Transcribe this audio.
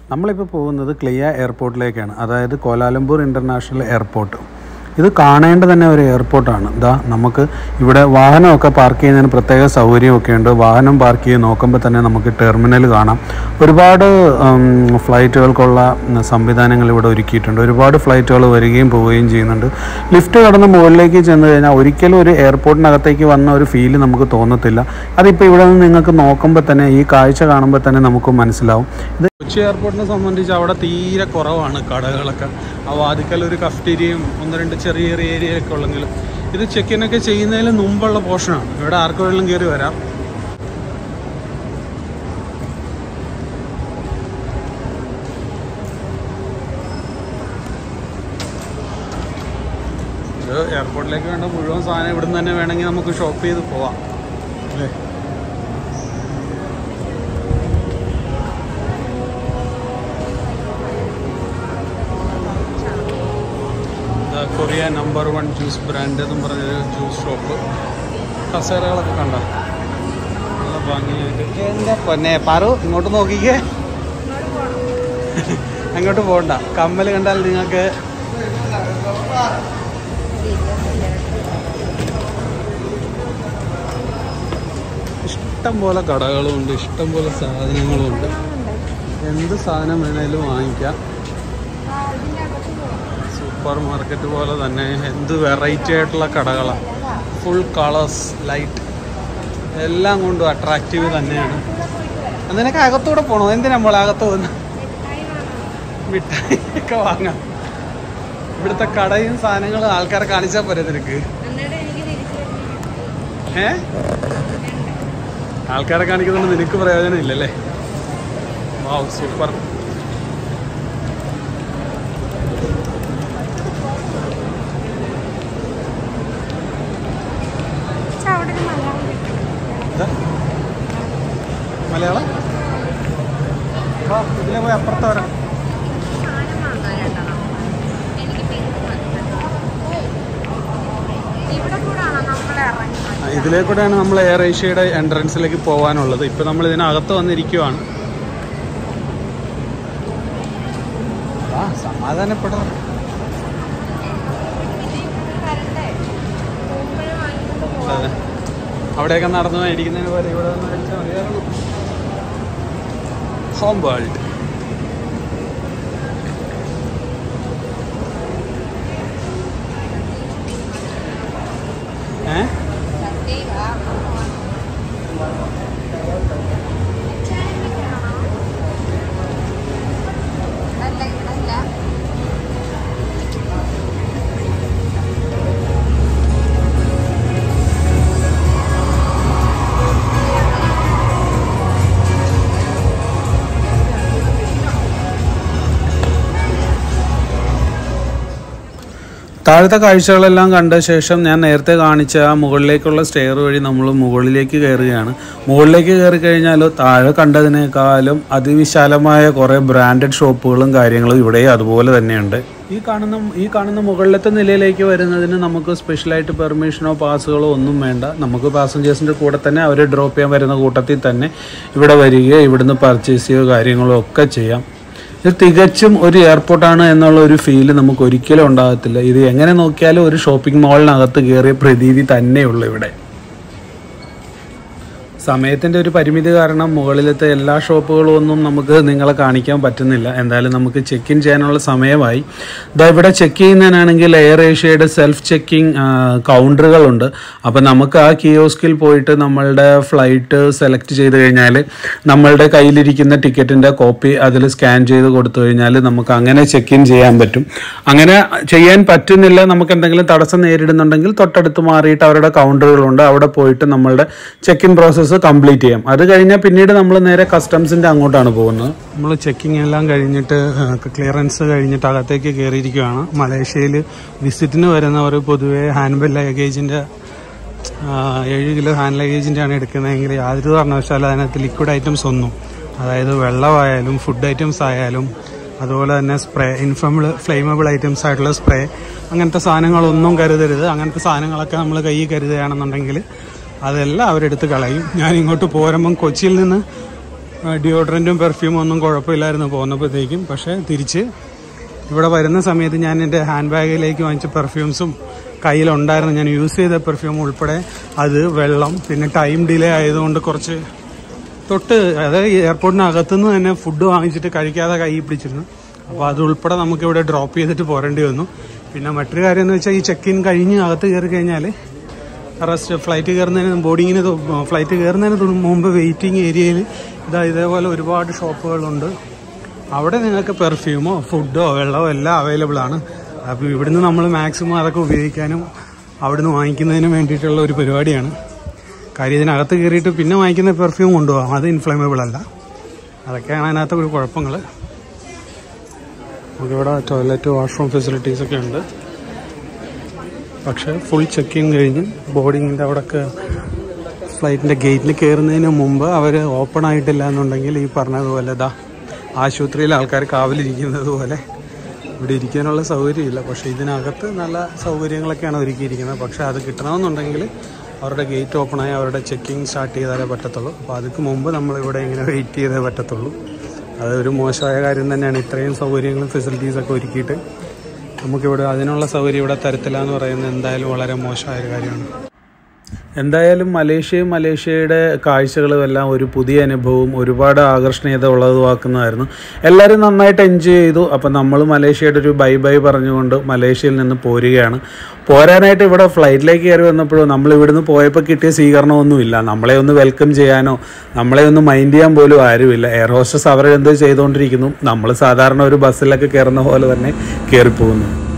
നമ്മളിപ്പോൾ പോകുന്നത് ക്ലിയ എയർപോർട്ടിലേക്കാണ്, അതായത് കോലാലംപൂർ ഇൻ്റർനാഷണൽ എയർപോർട്ട്. ഇത് കാണേണ്ട തന്നെ ഒരു എയർപോർട്ടാണ്. നമുക്ക് ഇവിടെ വാഹനമൊക്കെ പാർക്ക് ചെയ്യുന്നതിന് പ്രത്യേക സൗകര്യമൊക്കെ ഉണ്ട്. വാഹനം പാർക്ക് ചെയ്ത് നോക്കുമ്പോൾ തന്നെ നമുക്ക് ടെർമിനൽ കാണാം. ഒരുപാട് ഫ്ലൈറ്റുകൾക്കുള്ള സംവിധാനങ്ങൾ ഇവിടെ ഒരുക്കിയിട്ടുണ്ട്. ഒരുപാട് ഫ്ലൈറ്റുകൾ വരികയും പോവുകയും ചെയ്യുന്നുണ്ട്. ലിഫ്റ്റ് കടന്ന് മുകളിലേക്ക് ചെന്ന് കഴിഞ്ഞാൽ ഒരിക്കലും ഒരു എയർപോർട്ടിനകത്തേക്ക് വന്ന ഒരു ഫീല് നമുക്ക് തോന്നത്തില്ല. അതിപ്പോൾ ഇവിടെ നിന്ന് നിങ്ങൾക്ക് നോക്കുമ്പോൾ തന്നെ, ഈ കാഴ്ച കാണുമ്പോൾ തന്നെ നമുക്ക് മനസ്സിലാവും. ഇത് കൊച്ചി എയർപോർട്ടിനെ സംബന്ധിച്ച് അവിടെ തീരെ കുറവാണ് കടകളൊക്കെ. ആ വാതിക്കൽ ഒരു കഫ്റ്റീരിയയും 1-2 ചെറിയ ചെറിയ ഏരിയയൊക്കെ ഉള്ളെങ്കിലും ഇത് ചെക്കിനൊക്കെ ചെയ്യുന്നതിന് മുമ്പുള്ള പോർഷനാണ്. ഇവിടെ ആർക്ക് വേണമെങ്കിലും കയറി വരാം. ഇത് എയർപോർട്ടിലേക്ക് വേണ്ട മുഴുവൻ സാധനം ഇവിടെ നിന്ന് തന്നെ വേണമെങ്കിൽ നമുക്ക് ഷോപ്പ് ചെയ്ത് പോവാം അല്ലേ. കൊറിയ നമ്പർ 1 ജ്യൂസ് ബ്രാൻഡ് എന്നും പറഞ്ഞൊരു ജ്യൂസ് ഷോപ്പ്. കസേരകളൊക്കെ കണ്ട നല്ല ഭംഗിയായിട്ട്. എൻ്റെ പൊന്നെ പാറു, ഇങ്ങോട്ട് നോക്കിക്കേ. അങ്ങോട്ട് പോകണ്ട. കമ്മൽ കണ്ടാൽ നിങ്ങൾക്ക് ഇഷ്ടം പോലെ കടകളുമുണ്ട്, ഇഷ്ടം പോലെ സാധനങ്ങളുമുണ്ട്. എന്ത് സാധനം വേണേലും വാങ്ങിക്കാം. സൂപ്പർ മാർക്കറ്റ് പോലെ തന്നെ എന്ത് വെറൈറ്റി ആയിട്ടുള്ള കടകളാണ്. ഫുൾ കളേഴ്സ്, ലൈറ്റ്, എല്ലാം കൊണ്ടും അട്രാക്റ്റീവ് തന്നെയാണ്. നിനക്ക് അകത്തൂടെ പോകണോ? എന്തിനാ നമ്മൾ അകത്ത് പോകുന്നത്? മിഠായി ഒക്കെ വാങ്ങാം. ഇവിടുത്തെ കടയും സാധനങ്ങളും ആൾക്കാരെ കാണിച്ചാൽ പോരെ നിനക്ക്? ആൾക്കാരെ കാണിക്കുന്നുണ്ട്, നിനക്ക് പ്രയോജനം ഇല്ലല്ലേ? വാവ്, സൂപ്പർ. മലയാളം ഇതിലെ പോയി അപ്പുറത്ത് വരാം. ഇതിലേ കൂടെയാണ് നമ്മൾ എയർ ഏഷ്യയുടെ എൻട്രൻസിലേക്ക് പോകാനുള്ളത്. ഇപ്പം നമ്മൾ ഇതിനകത്ത് വന്നിരിക്കുവാണ്. സമാധാനപ്പെടാം. അതെ, അവിടെയൊക്കെ നടന്നു ഇരിക്കുന്നതിന് പോലെ ഇവിടെ വന്ന് കഴിച്ചാൽ മതിയായിരുന്നു. Home world. താഴത്തെ കാഴ്ചകളെല്ലാം കണ്ട ശേഷം ഞാൻ നേരത്തെ കാണിച്ച ആ മുകളിലേക്കുള്ള സ്റ്റെയർ വഴി നമ്മൾ മുകളിലേക്ക് കയറുകയാണ്. മുകളിലേക്ക് കയറി കഴിഞ്ഞാൽ താഴെ കണ്ടതിനേക്കാളും അതിവിശാലമായ കുറേ ബ്രാൻഡഡ് ഷോപ്പുകളും കാര്യങ്ങളും ഇവിടെ അതുപോലെ തന്നെയുണ്ട്. ഈ കാണുന്ന മുകളിലത്തെ നിലയിലേക്ക് വരുന്നതിന് നമുക്ക് സ്പെഷ്യലായിട്ട് പെർമിഷനോ പാസുകളോ ഒന്നും വേണ്ട. നമുക്ക് പാസഞ്ചേഴ്സിൻ്റെ കൂടെ തന്നെ അവരെ ഡ്രോപ്പ് ചെയ്യാൻ വരുന്ന കൂട്ടത്തിൽ തന്നെ ഇവിടെ വരികയോ ഇവിടുന്ന് പർച്ചേസ് ചെയ്യുകയോ കാര്യങ്ങളോ ഒക്കെ ചെയ്യാം. ഇത് തികച്ചും ഒരു എയർപോർട്ടാണ് എന്നുള്ള ഒരു ഫീല് നമുക്ക് ഒരിക്കലും ഉണ്ടാകത്തില്ല. ഇത് എങ്ങനെ നോക്കിയാലും ഒരു ഷോപ്പിംഗ് മാളിനകത്ത് കയറിയ പ്രതീതി തന്നെയുള്ളൂ ഇവിടെ. സമയത്തിൻ്റെ ഒരു പരിമിതി കാരണം മുകളിലത്തെ എല്ലാ ഷോപ്പുകളും ഒന്നും നമുക്ക് നിങ്ങളെ കാണിക്കാൻ പറ്റുന്നില്ല. എന്തായാലും നമുക്ക് ചെക്ക് ഇൻ ചെയ്യാനുള്ള സമയമായി. ഇവിടെ ചെക്ക് ചെയ്യുന്നതിനാണെങ്കിൽ എയർ ഏഷ്യയുടെ സെൽഫ് ചെക്കിംഗ് കൗണ്ടറുകളുണ്ട്. അപ്പോൾ നമുക്ക് ആ കിയോസ്കിൽ പോയിട്ട് നമ്മളുടെ ഫ്ലൈറ്റ് സെലക്ട് ചെയ്ത് കഴിഞ്ഞാൽ നമ്മളുടെ കയ്യിലിരിക്കുന്ന ടിക്കറ്റിൻ്റെ കോപ്പി അതിൽ സ്കാൻ ചെയ്ത് കൊടുത്തു കഴിഞ്ഞാൽ നമുക്ക് അങ്ങനെ ചെക്ക് ഇൻ ചെയ്യാൻ പറ്റും. അങ്ങനെ ചെയ്യാൻ പറ്റുന്നില്ല, നമുക്ക് എന്തെങ്കിലും തടസ്സം നേരിടുന്നുണ്ടെങ്കിൽ തൊട്ടടുത്ത് മാറിയിട്ട് അവരുടെ കൗണ്ടറുകളുണ്ട്. അവിടെ പോയിട്ട് നമ്മളുടെ ചെക്ക് ഇൻ പ്രോസസ്സ് കംപ്ലീറ്റ് ചെയ്യാം. അത് കഴിഞ്ഞാൽ പിന്നീട് നമ്മൾ നേരെ കസ്റ്റംസിൻ്റെ അങ്ങോട്ടാണ് പോകുന്നത്. നമ്മൾ ചെക്കിങ് എല്ലാം കഴിഞ്ഞിട്ട് ക്ലിയറൻസ് കഴിഞ്ഞിട്ട് അകത്തേക്ക് കയറിയിരിക്കുകയാണ്. മലേഷ്യയിൽ വിസിറ്റിന് വരുന്നവർ പൊതുവേ ഹാൻഡ് ലഗേജിൻ്റെ 7 കിലോ ഹാൻഡ് ലഗേജിൻ്റെയാണ് എടുക്കുന്നതെങ്കിൽ യാതൊരു കാരണവശാലും അതിനകത്ത് ലിക്വിഡ് ഐറ്റംസ് ഒന്നും, അതായത് വെള്ളമായാലും ഫുഡ് ഐറ്റംസ് ആയാലും അതുപോലെ തന്നെ സ്പ്രേ, ഫ്ലെയിമബിൾ ഐറ്റംസ് ആയിട്ടുള്ള സ്പ്രേ, അങ്ങനത്തെ സാധനങ്ങളൊന്നും കരുതരുത്. അങ്ങനത്തെ സാധനങ്ങളൊക്കെ നമ്മൾ കയ്യിൽ കരുതുകയാണെന്നുണ്ടെങ്കിൽ അതെല്ലാം അവരെടുത്ത് കളയും. ഞാൻ ഇങ്ങോട്ട് പോരുമ്പം കൊച്ചിയിൽ നിന്ന് ഡിയോഡ്രൻറ്റും പെർഫ്യൂമും ഒന്നും കുഴപ്പമില്ലായിരുന്നു പോകുന്നപ്പോഴത്തേക്കും. പക്ഷേ തിരിച്ച് ഇവിടെ വരുന്ന സമയത്ത് ഞാൻ എൻ്റെ ഹാൻഡ് ബാഗിലേക്ക് വാങ്ങിച്ച പെർഫ്യൂംസും കയ്യിലുണ്ടായിരുന്നു. ഞാൻ യൂസ് ചെയ്ത പെർഫ്യൂം ഉൾപ്പെടെ അത്, വെള്ളം, പിന്നെ ടൈം ഡിലേ ആയതുകൊണ്ട് കുറച്ച് അതായത് എയർപോർട്ടിനകത്തുനിന്ന് തന്നെ ഫുഡ് വാങ്ങിച്ചിട്ട് കഴിക്കാതെ കൈ പിടിച്ചിരുന്നു. അപ്പോൾ അതുൾപ്പെടെ നമുക്കിവിടെ ഡ്രോപ്പ് ചെയ്തിട്ട് പോരേണ്ടി വന്നു. പിന്നെ മറ്റൊരു കാര്യം എന്ന് വെച്ചാൽ ഈ ചെക്ക് ഇൻ കഴിഞ്ഞ് അകത്ത് കയറി കഴിഞ്ഞാൽ ഫ്ലൈറ്റ് കയറുന്നതിന് മുമ്പ് വെയിറ്റിംഗ് ഏരിയയിൽ ഇതേപോലെ ഒരുപാട് ഷോപ്പുകളുണ്ട്. അവിടെ നിങ്ങൾക്ക് പെർഫ്യൂമോ ഫുഡോ വെള്ളമോ എല്ലാം അവൈലബിൾ ആണ്. അപ്പോൾ ഇവിടുന്ന് നമ്മൾ മാക്സിമം അതൊക്കെ ഉപയോഗിക്കാനും അവിടുന്ന് വാങ്ങിക്കുന്നതിനും വേണ്ടിയിട്ടുള്ള ഒരു പരിപാടിയാണ്. കാര്യം ഇതിനകത്ത് കയറിയിട്ട് പിന്നെ വാങ്ങിക്കുന്ന പെർഫ്യൂം കൊണ്ടുപോകാം, അത് ഇൻഫ്ലമേബിൾ അല്ല. അതൊക്കെയാണ് അതിനകത്ത് ഒരു കുഴപ്പങ്ങൾ. നമുക്കിവിടെ ടോയ്ലറ്റ്, വാഷ്റൂം ഫെസിലിറ്റീസൊക്കെ ഉണ്ട്. പക്ഷേ ഫുൾ ചെക്കിങ് കഴിഞ്ഞ് ബോർഡിങ്ങിൻ്റെ അവിടെയൊക്കെ ഫ്ലൈറ്റിൻ്റെ ഗേറ്റിൽ കയറുന്നതിന് മുമ്പ് അവർ ഓപ്പൺ ആയിട്ടില്ല എന്നുണ്ടെങ്കിൽ ഈ പറഞ്ഞതുപോലെ ആശുപത്രിയിലെ ആൾക്കാർ കാവലിരിക്കുന്നത് പോലെ ഇവിടെ ഇരിക്കാനുള്ള സൗകര്യമില്ല. പക്ഷേ ഇതിനകത്ത് നല്ല സൗകര്യങ്ങളൊക്കെയാണ് ഒരുക്കിയിരിക്കുന്നത്. പക്ഷേ അത് കിട്ടണമെന്നുണ്ടെങ്കിൽ അവരുടെ ഗേറ്റ് ഓപ്പണായി അവരുടെ ചെക്കിങ് സ്റ്റാർട്ട് ചെയ്താലേ പറ്റത്തുള്ളൂ. അപ്പോൾ അതിന് മുമ്പ് നമ്മളിവിടെ ഇങ്ങനെ വെയിറ്റ് ചെയ്തേ പറ്റത്തുള്ളൂ. അതൊരു മോശമായ കാര്യം തന്നെയാണ്. ഇത്രയും സൗകര്യങ്ങളും ഫെസിലിറ്റീസൊക്കെ ഒരുക്കിയിട്ട് നമുക്കിവിടെ അതിനുള്ള സൗകര്യം ഇവിടെ തരത്തില്ല എന്ന് പറയുന്നത് എന്തായാലും വളരെ മോശമായൊരു കാര്യമാണ്. എന്തായാലും മലേഷ്യയുടെ കാഴ്ചകളും എല്ലാം ഒരു പുതിയ അനുഭവവും ഒരുപാട് ആകർഷണീയത ഉള്ളതുമാക്കുന്നതായിരുന്നു. എല്ലാവരും നന്നായിട്ട് എൻജോയ് ചെയ്തു. അപ്പം നമ്മൾ മലേഷ്യയുടെ ഒരു ബൈ പറഞ്ഞുകൊണ്ട് മലേഷ്യയിൽ നിന്ന് പോരാനായിട്ട് ഇവിടെ ഫ്ലൈറ്റിലേക്ക് കയറി വന്നപ്പോഴും നമ്മൾ ഇവിടുന്ന് പോയപ്പോൾ കിട്ടിയ സ്വീകരണമൊന്നുമില്ല. നമ്മളെ ഒന്ന് വെൽക്കം ചെയ്യാനോ നമ്മളെ ഒന്ന് മൈൻഡ് ചെയ്യാൻ പോലും ആരുമില്ല. എയർ ഹോസ്റ്റസ് അവരെന്തോ ചെയ്തുകൊണ്ടിരിക്കുന്നു. നമ്മൾ സാധാരണ ഒരു ബസ്സിലൊക്കെ കയറുന്ന പോലെ തന്നെ കയറിപ്പോകുന്നു.